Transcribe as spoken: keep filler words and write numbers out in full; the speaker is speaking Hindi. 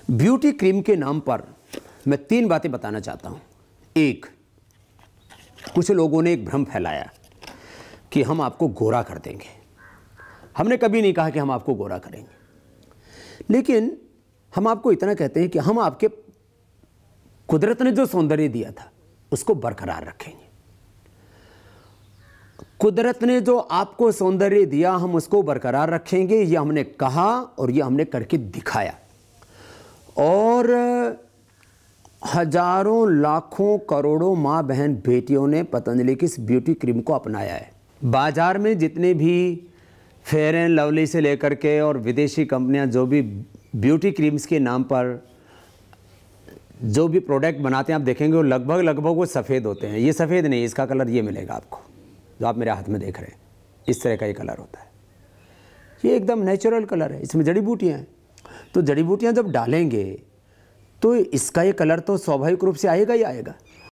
ब्यूटी क्रीम के नाम पर मैं तीन बातें बताना चाहता हूँ। एक, कुछ लोगों ने एक भ्रम फैलाया कि हम आपको गोरा कर देंगे। हमने कभी नहीं कहा कि हम आपको गोरा करेंगे, लेकिन हम आपको इतना कहते हैं कि हम आपके कुदरत ने जो सौंदर्य दिया था उसको बरकरार रखेंगे। कुदरत ने जो आपको सौंदर्य दिया हम उसको बरकरार रखेंगे, ये हमने कहा और ये हमने करके दिखाया। और हजारों लाखों करोड़ों माँ बहन बेटियों ने पतंजलि की इस ब्यूटी क्रीम को अपनाया है। बाजार में जितने भी फेयर एंड लवली से लेकर के और विदेशी कंपनियां जो भी ब्यूटी क्रीम्स के नाम पर जो भी प्रोडक्ट बनाते हैं आप देखेंगे वो लगभग लगभग वो सफ़ेद होते हैं। ये सफ़ेद नहीं, इसका कलर ये मिलेगा आपको जो आप मेरे हाथ में देख रहे हैं, इस तरह का ये कलर होता है। ये एकदम नेचुरल कलर है, इसमें जड़ी बूटियाँ हैं। तो जड़ी बूटियाँ जब डालेंगे तो इसका ये कलर तो स्वाभाविक रूप से आएगा ही आएगा।